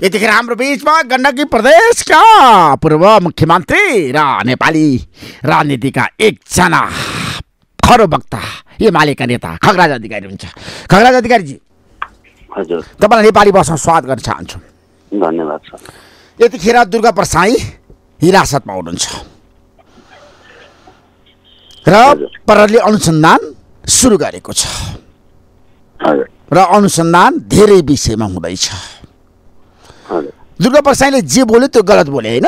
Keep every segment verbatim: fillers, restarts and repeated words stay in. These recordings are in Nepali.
यतिखेर हाम्रो बीचमा गण्डकी प्रदेशका पूर्व मुख्यमन्त्री र नेपाली राजनीतिका एकजना खरो वक्ता एमालेका नेता खगराज अधिकारी हुनुहुन्छ। खगराज अधिकारीजी, हजुर, तपाईँलाई नेपाली भाषामा स्वागत गर्न चाहन्छु। धन्यवाद सर। यतिखेर दुर्गा प्रसाई हिरासतमा हुनुहुन्छ र प्रहरीले अनुसन्धान सुरु गरेको छ र अनुसन्धान धेरै विषयमा हुँदैछ। दुर्गा प्रसाईले जे बोल्यो त्यो गलत बोले होइन?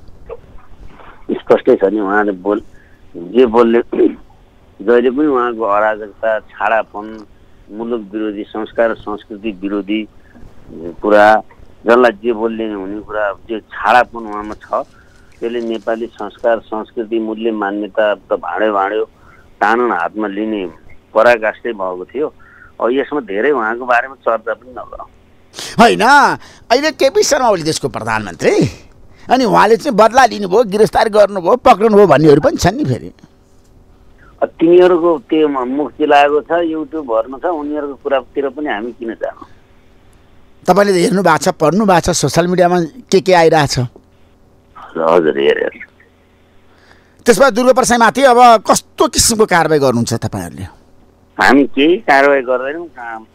स्पष्टै छ नि, उहाँले बोल जे बोल्ने जहिले पनि उहाँको अराजकता, छाडापन, मुलुक विरोधी, संस्कार संस्कृति विरोधी कुरा, जसलाई जे बोल्ने हुने कुरा, जो छाडापन उहाँमा छ, त्यसले नेपाली संस्कार संस्कृति मूल्य मान्यता त भाँड्यो भाँड्यो तानन हातमा लिने पराकाष्ठै भएको थियो। अब यसमा धेरै उहाँको बारेमा चर्चा पनि नगरौँ होइन। अहिले केपी शर्मा ओली देशको प्रधानमन्त्री, अनि उहाँले चाहिँ बदला लिनुभयो, गिरफ्तार गर्नुभयो, पक्राउनुभयो भन्नेहरू पनि छन् नि। फेरि तिनीहरूको त्यो मुख चिलाएको छ, युट्युबहरूमा छ, उनीहरूको कुरातिर पनि हामी किन जानु? तपाईँले हेर्नु भएको छ, पढ्नु भएको छ, सोसियल मिडियामा के के आइरहेछ? हजुर, हेरेर। त्यसमा दुर्गा प्रसाईमाथि अब कस्तो किसिमको कारवाही गर्नुहुन्छ तपाईँहरूले? हामी केही कारवाही गर्दैनौँ।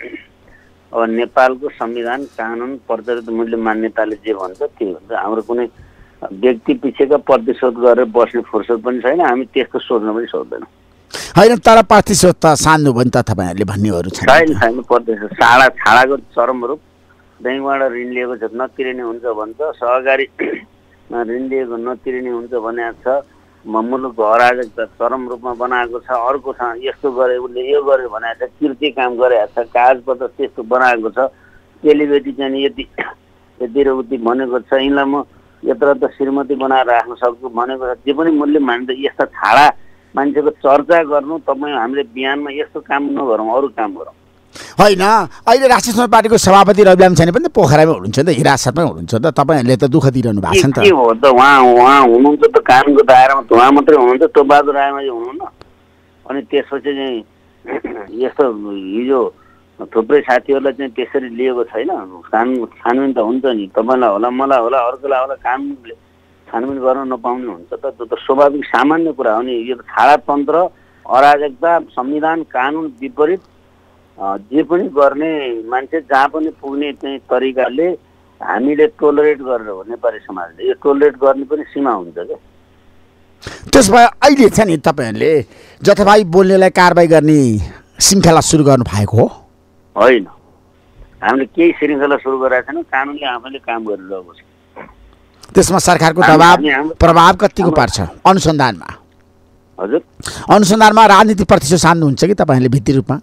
अब नेपालको संविधान, कानुन, प्रचलित मूल्य मान्यताले जे भन्छ त्यो भन्छ। हाम्रो कुनै व्यक्ति पछिका प्रतिशोध गरेर बस्ने फुर्सद पनि छैन, हामी त्यस्तो सोच्न पनि सक्दैनौँ। होइन, तर प्रतिशोध त सान्नु भयो नि त तपाईँहरूले भन्नेहरू छैन। छैन प्रतिशोध, छाडा छाडाको चरम रूप। ब्याङ्कबाट ऋण लिएको छ नतिरिने हुन्छ भन्छ, सहकारीमा ऋण लिएको नतिरिने हुन्छ भनेको छ, मुलुकको अराजकता चरम रूपमा बनाएको छ, अर्को छ यस्तो गरे उसले यो गर्यो भनेको छ, कृत्य काम गरेको छ, कागजपत्र त्यस्तो बनाएको छ, चेलीबेटी चाहिँ यति यति र उति भनेको छ, यिनलाई म यत्र त श्रीमती बनाएर राख्न सक्छु भनेको छ, जे पनि मूल्य मान्छ। यस्ता छाडा मान्छेको चर्चा गर्नु, तपाईँ हामीले बिहानमा यस्तो काम नगरौँ, अरू काम गरौँ। होइन, अहिले राष्ट्रिय समाज पार्टीको सभापति रविलाम छाने पनि त पोखरामै हुनुहुन्छ नि त, हिरासतमै हुनुहुन्छ नि त। तपाईँहरूले त दुःख दिइरहनु भएको छ नि त। के हो त, उहाँ उहाँ हुनुहुन्छ त कानुनको दायरामा, उहाँ मात्रै हुनुहुन्छ, टोपबहादुर रायमाझी हुनुहुन्न। अनि त्यसपछि चाहिँ यस्तो हिजो थुप्रै साथीहरूलाई चाहिँ त्यसरी लिएको छैन। कानुन छानबिन त हुन्छ नि, तपाईँलाई होला, मलाई होला, अर्कोलाई होला, कानुनले छानबिन गर्न नपाउने हुन्छ त, त्यो त स्वाभाविक सामान्य कुरा हो नि। यो त छाडातन्त्र, अराजकता, संविधान कानुन विपरीत जे पनि गर्ने मान्छे जहाँ पनि पुग्ने चाहिँ तरिकाले हामीले टोलरेट गरेर हो नेपाली समाजले। यो टोलरेट गर्ने पनि सीमा हुन्छ क्या। त्यसो भए अहिले छ नि तपाईँहरूले जथाभावी बोल्नेलाई कारवाही गर्ने श्रृङ्खला सुरु गर्नु भएको हो? होइन, हामीले केही श्रृङ्खला सुरु गरेका छैनौँ, कानुनले आफैले काम गरिरहेको छ। त्यसमा सरकारको दबाब प्रभाव कतिको पर्छ अनुसन्धानमा? हजुर, अनुसन्धानमा राजनीतिक प्रतिशोध सान्नुहुन्छ कि तपाईँहरूले भित्री रूपमा?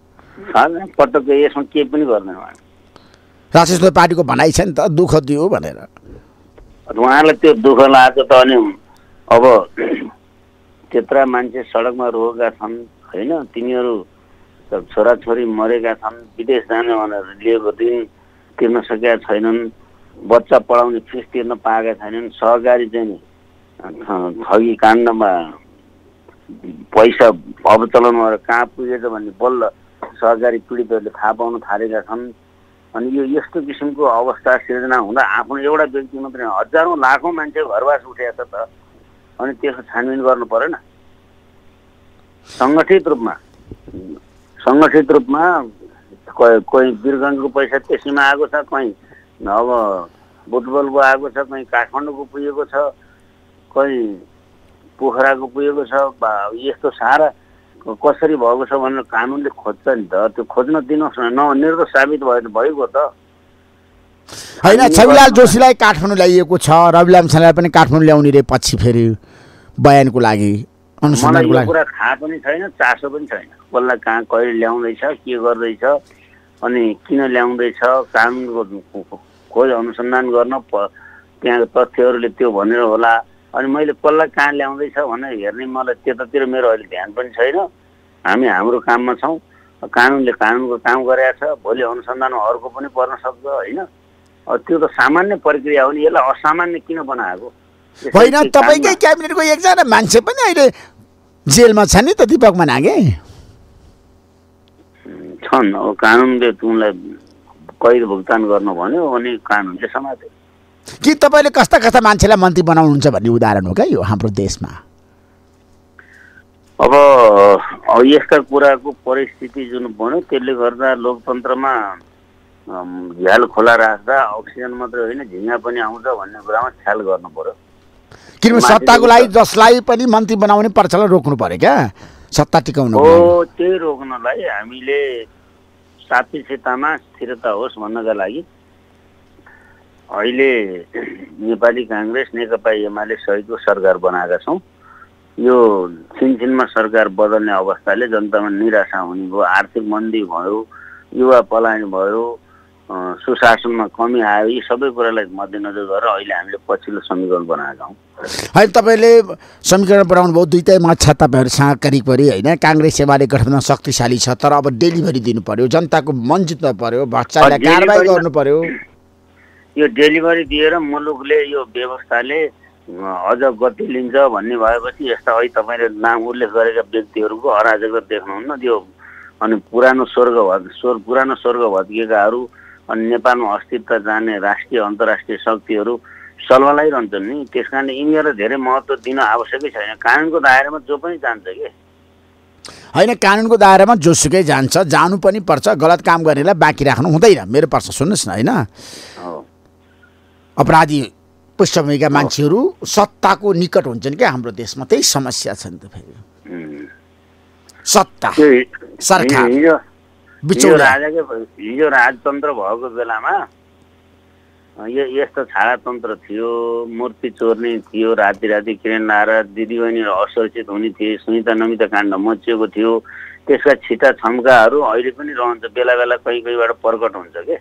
पटक्क यसमा केही पनि गर्दैन। राष्ट्रिय समाज पार्टीको भनाइ छ नि त, दुःख दियो भनेर। उहाँलाई त्यो दुःख लाग्छ त, अनि अब त्यत्रा मान्छे सडकमा रोएका छन् होइन, तिनीहरू छोराछोरी मरेका छन्, विदेश जाने भनेर लिएको ऋण तिर्न सकेका छैनन्, बच्चा पढाउने फिस तिर्न पाएका छैनन्, सहकारी चाहिँ ठगी काण्डमा पैसा अवचलन गरेर कहाँ पुगेछ भन्ने बल्ल सहकारी पीडितहरूले थाहा पाउन थालेका छन्। अनि यो यस्तो किसिमको अवस्था सिर्जना हुँदा आफ्नो एउटा व्यक्ति मात्रै हजारौँ लाखौँ मान्छे घरवास उठेको छ त, अनि त्यसको छानबिन गर्नु परेन? सङ्गठित रूपमा सङ्गठित रूपमा कोही कोही वीरगञ्जको पैसा त्यसैमा आएको छ, कहीँ अब बुटबलको आएको छ, कहीँ काठमाडौँको पुगेको छ, कहीँ पोखराको पुगेको छ। यस्तो सारा कसरी भएको छ भनेर कानुनले खोज्छ नि त, त्यो खोज्न दिनुहोस् न, नभनेर त साबित भयो भइगयो त। होइन, छविलाल जोशीलाई काठमाडौँ ल्याइएको छ, रविलाम छानेलाई पनि काठमाडौँ ल्याउने रे पछि फेरि बयानको लागि, अनुसन्धानको लागि। कुरा थाहा पनि छैन, चासो पनि छैन, कसलाई कहाँ कहिले ल्याउँदैछ, के गर्दैछ, अनि किन ल्याउँदैछ, कानुनको खोज अनुसन्धान गर्न त्यहाँको तथ्यहरूले त्यो भनेर होला। अनि मैले कसलाई कहाँ ल्याउँदैछ भनेर हेर्ने मलाई त्यतातिर मेरो अहिले ध्यान पनि छैन। हामी हाम्रो काममा छौँ, कानुनले कानुनको काम गरेको छ, भोलि अनुसन्धानमा अर्को पनि पर्न सक्छ होइन। त्यो त सामान्य प्रक्रिया हो नि, यसलाई असामान्य किन बनाएको? होइन, तपाईँकै क्याबिनेटको एकजना मान्छे पनि अहिले जेलमा छ नि त, दीपक मानागे छन्। अब कानुनले उनलाई कैद भुक्तान गर्नु भन्यो अनि कानुनले समात्यो। कि तपाईँले कस्ता कस्ता मान्छेलाई मन्त्री बनाउनुहुन्छ भन्ने उदाहरण हो क्या यो हाम्रो देशमा? अब यस्ता कुराको परिस्थिति जुन बन्यो त्यसले गर्दा लोकतन्त्रमा झ्याल खोला राख्दा अक्सिजन मात्रै होइन झिङ्गा पनि आउँछ भन्ने कुरामा ख्याल गर्नु पर्यो। किनभने सत्ताको लागि जसलाई पनि मन्त्री बनाउने पर्छलाई रोक्नु पर्यो क्या, सत्ता टिकाउनु हो। त्यही रोक्नलाई हामीले सापेक्षतामा स्थिरता होस् भन्नका लागि अहिले नेपाली काङ्ग्रेस नेकपा एमाले सहितको सरकार बनाएका छौँ। यो छिनछिनमा सरकार बदल्ने अवस्थाले जनतामा निराशा हुने भयो, आर्थिक मन्दी भयो, युवा पलायन भयो, सुशासनमा कमी आयो। यी सबै कुरालाई मध्यनजर गरेर अहिले हामीले पछिल्लो समीकरण बनाएका हौँ। होइन, तपाईँले समीकरण बनाउनु भयो, दुईटै मत छ तपाईँहरूसँग करिबकरी होइन। काङ्ग्रेस एमाले गठबन्धन शक्तिशाली छ, तर अब डेलिभरी दिनु पर्यो, जनताको मन जित्नु पर्यो, भ्रष्टाचारलाई कारबाही गर्नु पर्यो। यो डेलिभरी दिएर मुलुकले यो व्यवस्थाले अझ गति लिन्छ भन्ने भएपछि यस्ता अहिले तपाईँले नाम उल्लेख गरेका व्यक्तिहरूको अराजकता देख्नुहुन्न त्यो। अनि पुरानो स्वर्ग स्वर पुरानो स्वर्ग भत्किएकाहरू अनि नेपालमा अस्तित्व जाने राष्ट्रिय अन्तर्राष्ट्रिय शक्तिहरू सल्लाइरहन्छन् नि। त्यस कारणले यिनीहरूलाई धेरै महत्त्व दिन आवश्यकै छैन। कानुनको दायरामा जो पनि जान्छ कि होइन, कानुनको दायरामा जोसुकै जान्छ, जानु पनि पर्छ। गलत काम गर्नेलाई बाँकी राख्नु हुँदैन। मेरो पर्छ सुन्नुहोस् न, होइन अपराधी पृष्ठभूमिका मान्छेहरू सत्ताको निकट हुन्छन् क्या हाम्रो देशमा। त्यही समस्या छ नि त फेरि। सत्ता सरकार राजाकै हिजो राजतन्त्र भएको बेलामा यस्तो छाडातन्त्र थियो, मूर्ति चोर्ने थियो, राति राति किरण लाएर दिदीबहिनीहरू असुरक्षित हुने थिए, सुनिता नमिता काण्ड मचिएको थियो। त्यसका छिटा छम्काहरू अहिले पनि रहन्छ, बेला बेला कहीँ कहीँबाट प्रकट हुन्छ के।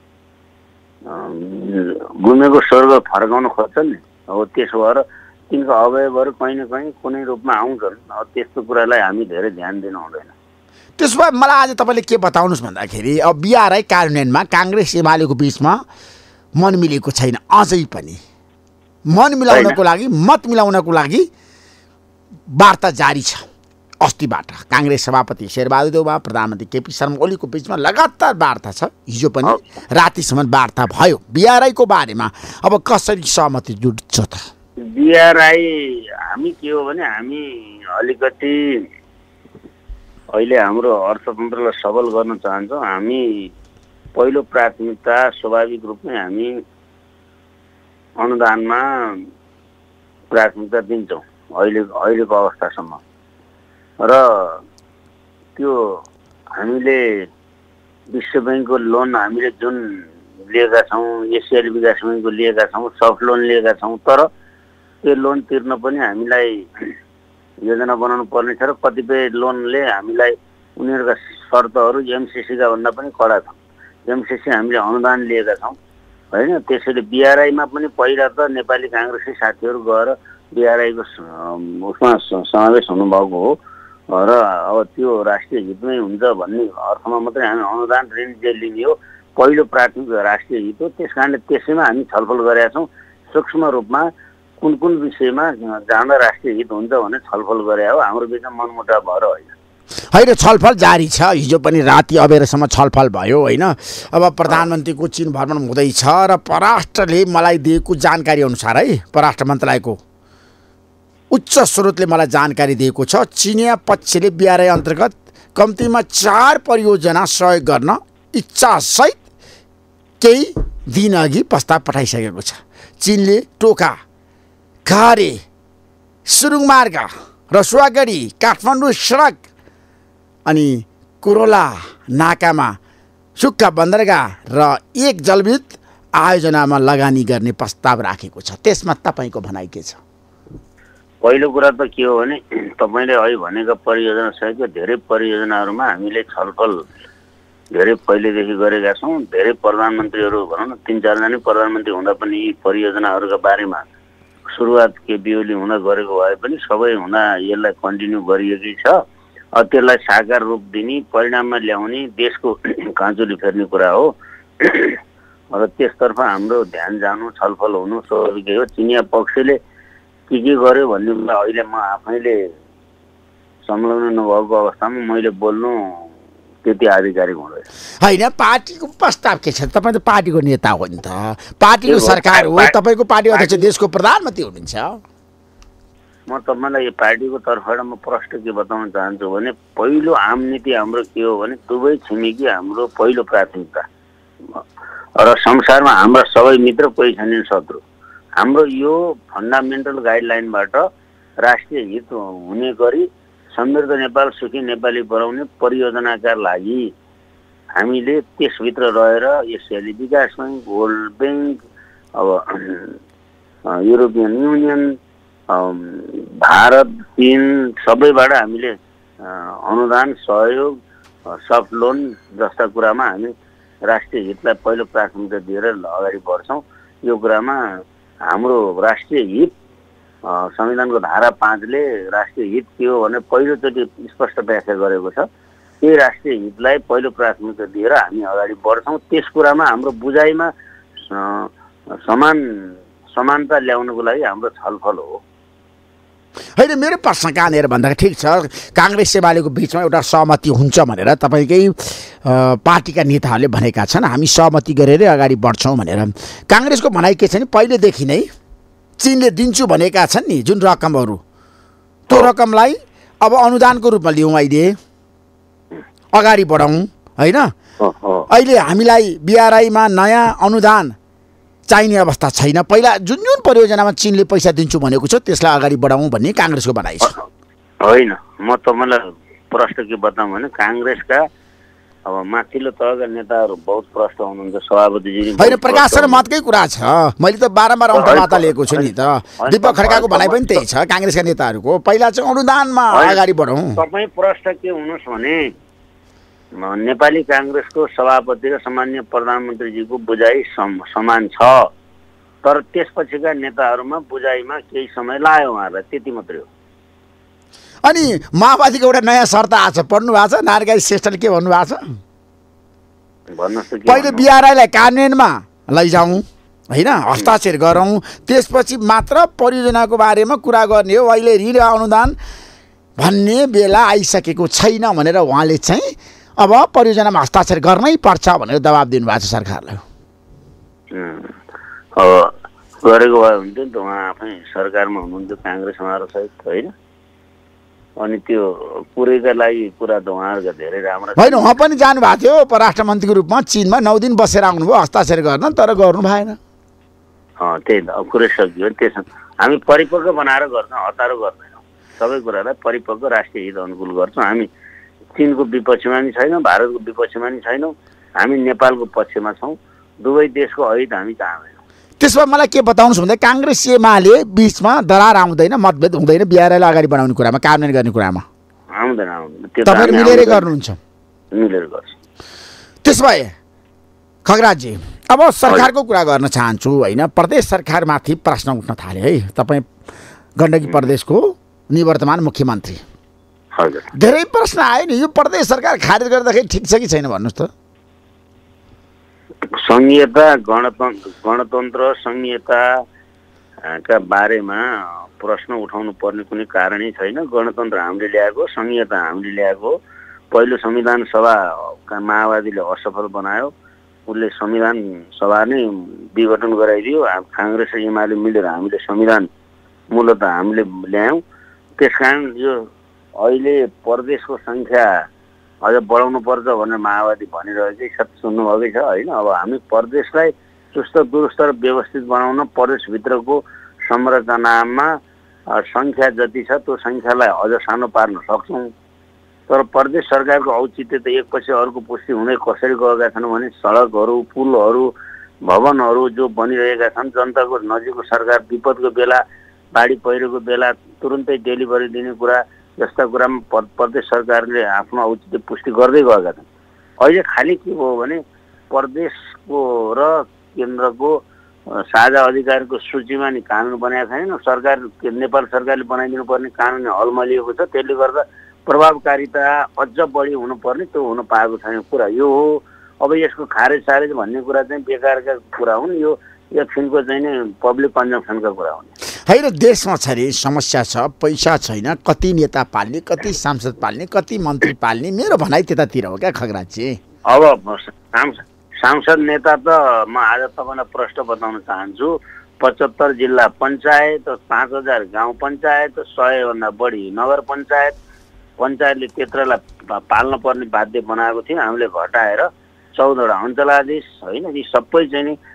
गुमेको स्वर्ग फर्काउन खोज्छन् नि। अब त्यसो भएर तिनको अवयवहरू कहीँ न कहीँ कुनै रूपमा आउँछन्। अब त्यस्तो कुरालाई हामी धेरै ध्यान दिनु हुँदैन। त्यसो भए मलाई आज तपाईँले के बताउनुहोस् भन्दाखेरि अब बिआरआई कार्यान्वयनमा काङ्ग्रेस एमालेको बिचमा मन मिलेको छैन अझै पनि। मन मिलाउनको लागि, मत मिलाउनको लागि वार्ता जारी छ। अस्तिबाट काङ्ग्रेस सभापति शेरबहादुर देउवा, प्रधानमन्त्री केपी शर्मा ओलीको बिचमा लगातार वार्ता छ। हिजो पनि रातिसम्म वार्ता भयो बिआरआईको बारेमा। अब कसरी सहमति जुट्छ त? बिआरआई हामी के हो भने हामी अलिकति अहिले हाम्रो अर्थतन्त्रलाई सबल गर्न चाहन्छौँ। हामी पहिलो प्राथमिकता स्वाभाविक रूपमै हामी अनुदानमा प्राथमिकता दिन्छौँ अहिले अहिलेको अवस्थासम्म। र त्यो हामीले विश्व ब्याङ्कको लोन हामीले जुन लिएका छौँ, एसियाली विकास ब्याङ्कको लिएका छौँ, सफ्ट लोन लिएका छौँ, तर त्यो लोन तिर्न पनि हामीलाई योजना बनाउनु पर्ने छ। र कतिपय लोनले हामीलाई उनीहरूका शर्तहरू एमसिसीका भन्दा पनि कडा छन्। एमसिसी हामीले अनुदान लिएका छौँ होइन। त्यसैले बिआरआईमा पनि पहिला त नेपाली काङ्ग्रेसकै साथीहरू गएर बिआरआईको उसमा समावेश हुनुभएको हो र अब त्यो राष्ट्रिय हितमै हुन्छ भन्ने अर्थमा मात्रै हामी अनुदान ऋण जे लिने हो पहिलो प्राथमिक राष्ट्रिय हित हो। त्यस कारणले त्यसैमा हामी छलफल गरेका छौँ। सूक्ष्म रूपमा कुन कुन विषयमा जाँदा राष्ट्रिय हित हुन्छ भने छलफल गरे हो। हाम्रो बिचमा मनमुटाव भएर होइन होइन छलफल जारी छ। हिजो पनि राति अबेरसम्म छलफल भयो होइन। अब प्रधानमन्त्रीको चीन भ्रमण हुँदैछ र परराष्ट्रले मलाई दिएको जानकारी अनुसार है, परराष्ट्र मन्त्रालयको उच्च स्रोतले मलाई जानकारी दिएको छ, चिनिया पक्षले बिआरआई अन्तर्गत कम्तीमा चार परियोजना सहयोग गर्न इच्छासहित केही दिनअघि प्रस्ताव पठाइसकेको छ। चीनले टोका, खारे, सुरुङ मार्ग, रसुवागढी, काठमाडौँ सडक अनि कुरोला नाकामा सुक्खा बन्दरगाह र एक जलविद्युत आयोजनामा लगानी गर्ने प्रस्ताव राखेको छ। त्यसमा तपाईँको भनाइ के छ? पहिलो कुरा त के हो भने तपाईँले अहिले भनेका परियोजना सहितको धेरै परियोजनाहरूमा हामीले छलफल धेरै पहिलेदेखि गरेका छौँ। धेरै प्रधानमन्त्रीहरू भनौँ न तिन चारजना प्रधानमन्त्री हुँदा पनि यी परियोजनाहरूका बारेमा सुरुवात केपी ओली हुँदा गरेको भए पनि सबै हुँदा यसलाई कन्टिन्यू गरिएकै छ। त्यसलाई साकार रूप दिने, परिणाममा ल्याउने देशको काँचुली फेर्ने कुरा हो र त्यसतर्फ हाम्रो ध्यान जानु, छलफल हुनु स्वाभाविकै हो। चिनिया पक्षले के के गर्यो भन्ने कुरा अहिले म आफैले संलग्न नभएको अवस्थामा मैले बोल्नु त्यति आधिकारिक हुँदैन। होइन पार्टीको प्रस्ताव के छ? तपाईँ त पार्टीको नेता हो नि त, पार्टीको सरकार हो, तपाईँको पार्टी अध्यक्ष देशको प्रधानमन्त्री हुनुहुन्छ। म तपाईँलाई यो पार्टीको तर्फबाट म प्रश्न के बताउन चाहन्छु भने पहिलो आम नीति हाम्रो के हो भने दुवै छिमेकी हाम्रो पहिलो प्राथमिकता र संसारमा हाम्रा सबै मित्र कोही छैनन् शत्रु। हाम्रो यो फन्डामेन्टल गाइडलाइनबाट राष्ट्रिय हित हुने गरी समृद्ध नेपाल सुखी नेपाली बनाउने परियोजनाका लागि हामीले त्यसभित्र रहेर एसियाली विकास बैङ्क, वर्ल्ड बैङ्क, अब युरोपियन युनियन, भारत, चीन सबैबाट हामीले अनुदान सहयोग सफ्ट लोन जस्ता कुरामा हामी राष्ट्रिय हितलाई पहिलो प्राथमिकता दिएर अगाडि बढ्छौँ। यो कुरामा हाम्रो राष्ट्रिय हित संविधानको धारा पाँचले राष्ट्रिय हित के हो भने पहिलोचोटि स्पष्ट व्याख्या गरेको छ। त्यही राष्ट्रिय हितलाई पहिलो प्राथमिकता दिएर हामी अगाडि बढ्छौँ। त्यस कुरामा हाम्रो बुझाइमा समान समानता ल्याउनको लागि हाम्रो छलफल हो। होइन, मेरो प्रश्न कहाँनिर भन्दाखेरि ठिक छ काङ्ग्रेस एमालेको बिचमा एउटा सहमति हुन्छ भनेर तपाईँकै पार्टीका नेताहरूले भनेका छन्, हामी सहमति गरेरै अगाडि बढ्छौँ भनेर। काङ्ग्रेसको भनाइ के छ नि पहिलेदेखि नै चीनले दिन्छु भनेका छन् नि जुन रकमहरू, त्यो रकमलाई अब अनुदानको रूपमा लिउँ, अहिले अगाडि बढाउँ होइन। अहिले हामीलाई बिआरआईमा नयाँ अनुदान चाहिने अवस्था छैन। पहिला जुन जुन परियोजनामा चीनले पैसा दिन्छु भनेको छ त्यसलाई अगाडि बढाउँ भन्ने काङ्ग्रेसको भनाइ छ। होइन, म तपाईँलाई प्रश्न के बताउँ भने काङ्ग्रेसका अब माथिल्लो तहका नेताहरू बहुत प्रश्न हुनुहुन्छ, सभापतिजी होइन प्रकाशन मतकै कुरा छ। मैले त बारम्बार अन्तर्वार्ता लिएको छु नि त, दीपक खड्काको भनाइ पनि त्यही छ काङ्ग्रेसका नेताहरूको, पहिला चाहिँ अनुदानमा अगाडि बढौँ। तपाईँ प्रश्न के हुनुहोस् भने नेपाली काङ्ग्रेसको सभापति र सामान्य प्रधानमन्त्रीजीको बुझाइ समान छ, तर त्यसपछिका नेताहरूमा बुझाइमा केही समय लाग्यो उहाँहरूलाई, त्यति मात्रै हो। अनि माओवादीको एउटा नयाँ शर्त आएको छ, पढ्नु भएको छ? नारायण श्रेष्ठले के भन्नुभएको छ? भन्नुहोस् त। पहिले बिआरआईलाई कार्यान्वयनमा लैजाउँ होइन, हस्ताक्षर गरौँ, त्यसपछि मात्र परियोजनाको बारेमा कुरा गर्ने हो। अहिले ऋण अनुदान भन्ने बेला आइसकेको छैन भनेर उहाँले चाहिँ अब परियोजनामा हस्ताक्षर गर्नै पर्छ भनेर दबाब दिनुभएको छ सरकारलाई। अब गरेको भए हुन्थ्यो नि त, उहाँ आफै सरकारमा हुनुहुन्थ्यो काङ्ग्रेस उहाँहरू सहित होइन। अनि त्यो पुरैका लागि कुरा त उहाँहरूका धेरै राम्रो होइन। उहाँ पनि जानुभएको थियो परराष्ट्र मन्त्रीको रूपमा चीनमा, नौ दिन बसेर आउनुभयो हस्ताक्षर गर्न, तर गर्नु भएन। अँ त्यही त, अब कुरै सकियो। त्यसमा हामी परिपक्व बनाएर गर्छौँ, हतारो गर्दैनौँ। सबै कुरालाई परिपक्व राष्ट्रिय हित अनुकूल गर्छौँ। हामी चीनको विपक्षमा नि छैनौँ, भारतको विपक्षमा नि छैनौँ, हामी नेपालको पक्षमा छौँ। दुवै देशको हित हामी चाहँदैनौँ। त्यसमा मलाई के बताउनुहोस् भन्दा काङ्ग्रेस एमाले बिचमा दरार आउँदैन, मतभेद हुँदैन बिआरआईलाई अगाडि बढाउने कुरामा, कार्यान्वयन गर्ने कुरामा? आउँदैन आउँदैन, त्यो तपाईहरु मिलेरै गर्नुहुन्छ? मिलेर गर्छ। त्यसो भए खगराजजी अब सरकारको कुरा गर्न चाहन्छु होइन। प्रदेश सरकारमाथि प्रश्न उठ्न थाले है। तपाईँ गण्डकी प्रदेशको निवर्तमान मुख्यमन्त्री, हजुर धेरै प्रश्न आयो नि, यो प्रदेश सरकार खारेज गर्दाखेरि ठिक छ कि छैन भन्नुहोस् त? संघीयता गणतन्त्र गणतन्त्र संघीयताका बारेमा प्रश्न उठाउनु पर्ने कुनै कारणै छैन। गणतन्त्र हामीले ल्याएको, संघीयता हामीले ल्याएको। पहिलो संविधान सभा माओवादीले असफल बनायो, उसले संविधान सभा नै विघटन गराइदियो। काङ्ग्रेस र एमाले मिलेर हामीले संविधान मूलत हामीले ल्यायौँ। त्यसकारण यो अहिले प्रदेशको सङ्ख्या अझ बढाउनु पर्छ भनेर माओवादी भनिरहेको छ, सुन्नुभएकै छ होइन। अब हामी प्रदेशलाई चुस्त दुरुस्त र व्यवस्थित बनाउन प्रदेशभित्रको संरचनामा सङ्ख्या जति छ त्यो सङ्ख्यालाई अझ सानो पार्न सक्छौँ। तर प्रदेश सरकारको औचित्य त एकपछि अर्को पुष्टि हुँदै कसरी गएका छन् भने सडकहरू, पुलहरू, भवनहरू जो बनिरहेका छन्, जनताको नजिकको सरकार विपदको बेला, बाढी पहिरोको बेला तुरुन्तै डेलिभरी दिने कुरा जस्ता कुरामा प्रदेश सरकारले आफ्नो औचित्य पुष्टि गर्दै गएका छन्। अहिले खालि के भयो भने प्रदेशको र केन्द्रको साझा अधिकारको सूचीमा नि कानुन बनाएको छैन। सरकार नेपाल सरकारले बनाइदिनु पर्ने कानुन हलमलिएको छ। त्यसले गर्दा प्रभावकारिता अझ बढी हुनुपर्ने त्यो हुन पाएको छैन कुरा यो हो। अब यसको खारेज सारेज भन्ने कुरा चाहिँ बेकारका कुरा हुन्। यो एकछिनको चाहिँ नै पब्लिक कन्जम्सनका कुरा हुन्। होइन देशमा छ अरे समस्या छ, पैसा छैन, कति नेता पाल्ने, कति सांसद पाल्ने, कति मन्त्री पाल्ने, मेरो भनाइ त्यतातिर हो क्या खगराजी। अब सांसद नेता त म आज तपाईँलाई प्रश्न बताउन चाहन्छु। पचहत्तर जिल्ला पञ्चायत, पाँच हजार गाउँ पञ्चायत, सयभन्दा बढी नगर पञ्चायत, पञ्चायतले त्यत्रलाई पाल्न पर्ने बाध्य बनाएको थियो। हामीले घटाएर चौधवटा अञ्चलाधीश होइन, यी सबै चाहिँ नि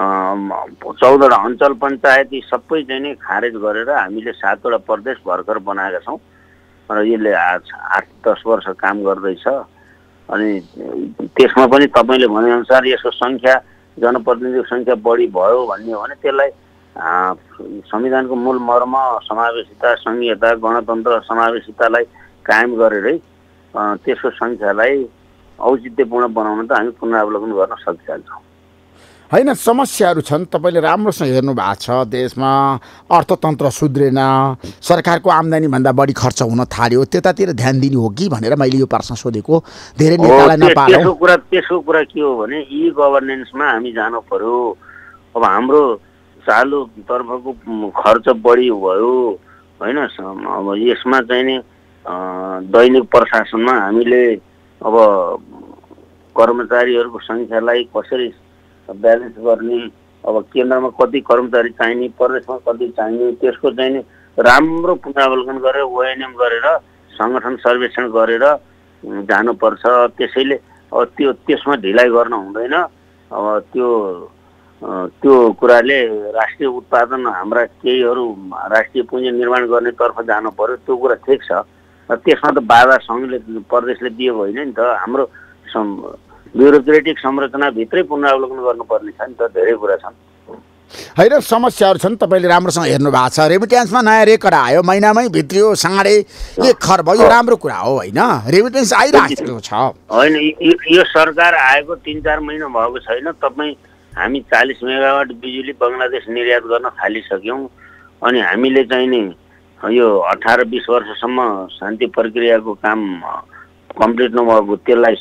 चौधवटा अञ्चल पञ्चायत यी सबै चाहिँ नि खारेज गरेर हामीले सातवटा प्रदेश भर्खर बनाएका छौँ र यसले आठ आठ दस वर्ष काम गर्दैछ। अनि त्यसमा पनि तपाईँले भनेअनुसार यसको सङ्ख्या जनप्रतिनिधिको सङ्ख्या बढी भयो भन्ने हो भने त्यसलाई संविधानको मूल मर्म समावेशिता, सङ्घीयता, गणतन्त्र समावेशितालाई कायम गरेरै त्यसको सङ्ख्यालाई औचित्यपूर्ण बनाउन त हामी पुनरावलोकन गर्न सकिहाल्छौँ। होइन समस्याहरू छन्, तपाईँले राम्रोसँग हेर्नु भएको छ। देशमा अर्थतन्त्र सुध्रेन, सरकारको आम्दानीभन्दा बढी खर्च हुन थाल्यो, त्यतातिर ध्यान दिनु हो कि भनेर मैले यो प्रश्न सोधेको। धेरै नेतालाई नपाल्यो। त्यसको कुरा त्यसको कुरा के हो भने ई गभर्नेन्समा हामी जानु पर्यो। अब हाम्रो चालु तर्फको खर्च बढी भयो होइन। अब यसमा चाहिँ नि दैनिक प्रशासनमा हामीले अब कर्मचारीहरूको सङ्ख्यालाई कसरी ब्यालेन्स गर्ने, अब केन्द्रमा कति कर्मचारी चाहिने, प्रदेशमा कति चाहिने, त्यसको चाहिँ नि राम्रो पुनरावलोकन गरेर ओएनएम गरेर सङ्गठन सर्वेक्षण गरेर जानुपर्छ। त्यसैले अब त्यो त्यसमा ढिलाइ गर्न हुँदैन। अब त्यो त्यो कुराले राष्ट्रिय उत्पादन हाम्रा केहीहरू राष्ट्रिय पुँजी निर्माण गर्नेतर्फ जानु पर्यो, त्यो कुरा ठिक छ। त्यसमा त बाधा सङ्घले प्रदेशले दिएको होइन नि त। हाम्रो ब्युरोक्रेटिक संरचनाभित्रै पुनरावलोकन गर्नुपर्ने छ नि त, धेरै कुरा छन्। होइन समस्याहरू छन्, तपाईँले राम्रोसँग हेर्नु भएको छ। रेमिटेन्समा नयाँ रेकर्ड आयो, महिनामै भित्रियो साढे एक खर्ब, यो राम्रो कुरा हो होइन। रेमिटेन्स आइरहेको छ होइन। यो सरकार आएको तिन चार महिना भएको छैन। तपाईँ हामी चालिस मेगावाट बिजुली बङ्गलादेश निर्यात गर्न थालिसक्यौँ। अनि हामीले चाहिँ नि यो अठार बिस वर्षसम्म शान्ति प्रक्रियाको काम कम्प्लिट नभएको त्यसलाई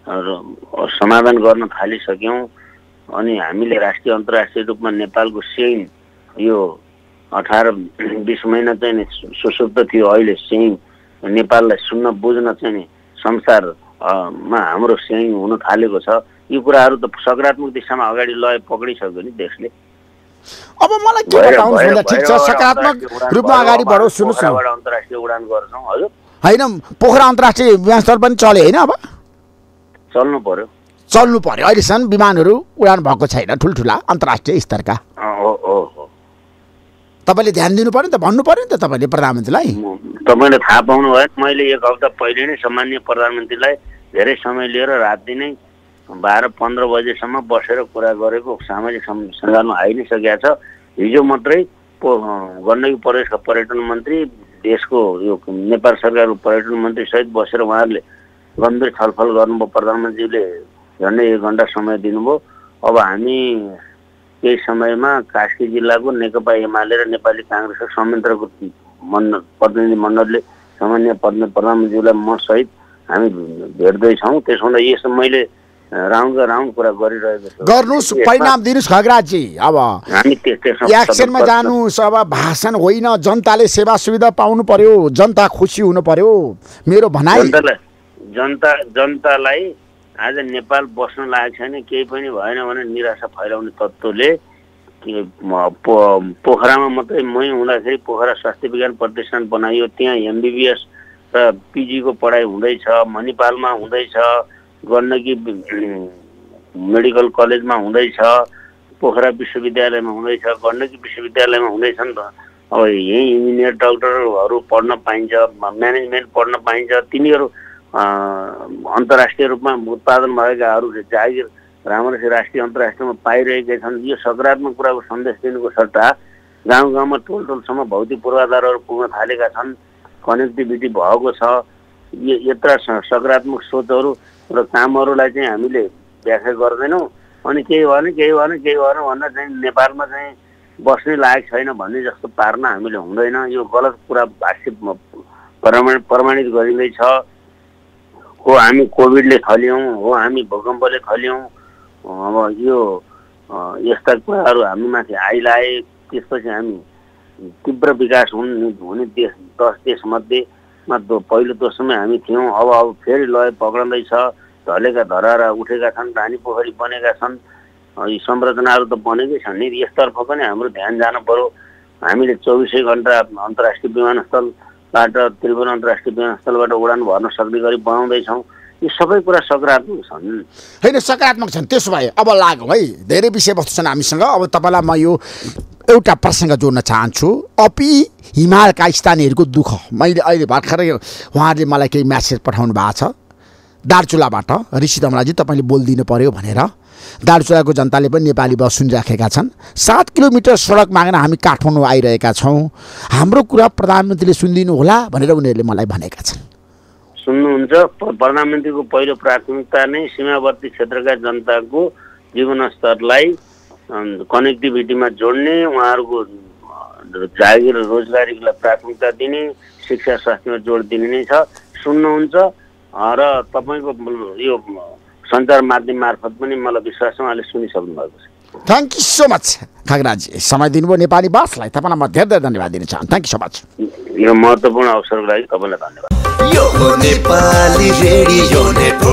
समाधान गर्न थालिसक्यौँ। अनि हामीले राष्ट्रिय अन्तर्राष्ट्रिय रूपमा नेपालको सेन यो अठार बिस महिना चाहिँ नि सुसुप्त थियो, अहिले सेन नेपाललाई सुन्न बुझ्न चाहिँ नि संसारमा हाम्रो सेन हुन थालेको छ। यो कुराहरू त सकारात्मक दिशामा अगाडि लय पक्रिसक्यो नि देशले। अब मलाई के बताउनु भन्दा ठिक छ, सकारात्मक रूपमा अगाडि बढो। सुन्नुहोस् न, अन्तर्राष्ट्रिय उडान गर्छौँ हजुर। होइन पोखरा अन्तर्राष्ट्रिय विमानस्थल पनि चल्यो होइन, अब चल्नु पर्यो चल्नु पर्यो। अहिलेसम्म विमानहरू उडान भएको छैन ठुल्ठुला अन्तर्राष्ट्रिय स्तरका। हो हो हो तपाईँले ध्यान दिनु पर्यो नि त, भन्नु पर्यो नि त तपाईँले प्रधानमन्त्रीलाई। तपाईँले थाहा पाउनु भयो, मैले एक हप्ता पहिले नै सामान्य प्रधानमन्त्रीलाई धेरै समय लिएर रात दिनै बाह्र पन्ध्र बजेसम्म बसेर कुरा गरेको सामाजिक सञ्जालमा आइ नै सकेको छ। हिजो मात्रै गण्डकी प्रदेशका पर्यटन मन्त्री, देशको यो नेपाल सरकारको पर्यटन मन्त्री सहित बसेर उहाँहरूले गम्भीर छलफल गर्नुभयो। प्रधानमन्त्रीले झन्डै एक घन्टा समय दिनुभयो। अब हामी केही समयमा कास्की जिल्लाको नेकपा एमाले र नेपाली काङ्ग्रेसको संयन्त्रको मण्डल प्रतिनिधि मण्डलले सामान्य प्रधानमन्त्रीलाई म सहित हामी भेट्दैछौँ। त्यसो हुँदा यस मैले राउन्डका राउन्ड कुरा गरिरहेको छु। गर्नुहोस्, परिणाम दिनुहोस् खगराजी। अब हामी एक्सनमा जानुहोस्। अब भाषण होइन, जनताले सेवा सुविधा पाउनु पर्यो, जनता खुसी हुनु पर्यो। मेरो भनाइ जनतालाई जनता जनतालाई आज नेपाल बस्न लागेको छैन, केही पनि भएन भने निराशा फैलाउने तत्त्वले पोखरामा मात्रै मै हुँदाखेरि पोखरा स्वास्थ्य विज्ञान प्रतिष्ठान बनाइयो, त्यहाँ एमबिबिएस र पिजीको पढाइ हुँदैछ, मणिपालमा हुँदैछ, गण्डकी मेडिकल कलेजमा हुँदैछ, पोखरा विश्वविद्यालयमा हुँदैछ, गण्डकी विश्वविद्यालयमा हुँदैछ नि त। अब यहीँ इन्जिनियर डक्टरहरू पढ्न पाइन्छ, म्यानेजमेन्ट पढ्न पाइन्छ। तिनीहरू अन्तर्राष्ट्रिय रूपमा उत्पादन भएकाहरू जागिर राम्रोसित राष्ट्रिय अन्तर्राष्ट्रियमा पाइरहेका छन्। यो सकारात्मक कुराको सन्देश दिनुको सट्टा गाउँ गाउँमा टोल टोलसम्म भौतिक पूर्वाधारहरू पुग्न थालेका छन्, कनेक्टिभिटी भएको छ। यत्र सकारात्मक सोचहरू र कामहरूलाई चाहिँ हामीले व्याख्या गर्दैनौँ। अनि केही भएन केही भएन केही भएन भन्दा चाहिँ नेपालमा चाहिँ बस्नै लायक छैन भन्ने जस्तो पार्न हामीले हुँदैन। यो गलत कुरा भाष्य प्रमाणित प्रमाणित गरिँदैछ। हो हामी कोभिडले खल्यौँ, हो हामी भूकम्पले खल्यौँ। अब यो यस्ता कुराहरू हामीमाथि आइलाए, त्यसपछि हामी तीव्र विकास हुने हुने देश दस देशमध्येमा पहिलो दोस्रोमै हामी थियौँ। अब अब फेरि लय पक्रँदैछ, ढलेका धरारा उठेका छन्, पानी पोखरी बनेका छन्, यी संरचनाहरू त बनेकै छन् नि। यसतर्फ पनि हाम्रो ध्यान जानु पर्यो। हामीले चौबिसै घन्टा अन्तर्राष्ट्रिय विमानस्थलबाट त्रिभुवन अन्तर्राष्ट्रिय विमानस्थलबाट उडान भर्न सक्ने गरी बनाउँदैछौँ। यी सबै कुरा सकारात्मक छन् होइन, सकारात्मक छन्। त्यसो भए अब लागौँ है, धेरै विषयवस्तु छन् हामीसँग। अब तपाईँलाई म यो एउटा प्रसङ्ग जोड्न चाहन्छु। अपि हिमालका स्थानीयहरूको दुःख मैले अहिले भर्खरै उहाँहरूले मलाई केही म्यासेज पठाउनु भएको छ दार्चुलाबाट। ऋषि धमलाजी तपाईँले बोलिदिनु पर्यो भनेर दार्चुलाको जनताले पनि नेपाली बस सुनिराखेका छन्। सात किलोमिटर सडक मागेर हामी काठमाडौँ आइरहेका छौँ, हाम्रो कुरा प्रधानमन्त्रीले सुनिदिनु होला भनेर उनीहरूले मलाई भनेका छन्। सुन्नुहुन्छ, प्रधानमन्त्रीको पहिलो प्राथमिकता नै सीमावर्ती क्षेत्रका जनताको जीवनस्तरलाई कनेक्टिभिटीमा जोड्ने, उहाँहरूको जागिर रोजगारीलाई प्राथमिकता दिने, शिक्षा स्वास्थ्यमा जोड दिने नै छ। सुन्नुहुन्छ र तपाईँको यो सञ्चार माध्यम मार्फत पनि मलाई विश्वास छ उहाँले सुनिसक्नु भएको छ। थ्याङ्क यू सो मच खगराजी, समय दिनुभयो नेपाली बसलाई, तपाईँलाई म धेरै धेरै धन्यवाद दिन चाहन्छु। Thank you so much. यो महत्त्वपूर्ण अवसरको लागि तपाईँलाई धन्यवाद। यो नेपाली रेडियो नेटवर्क।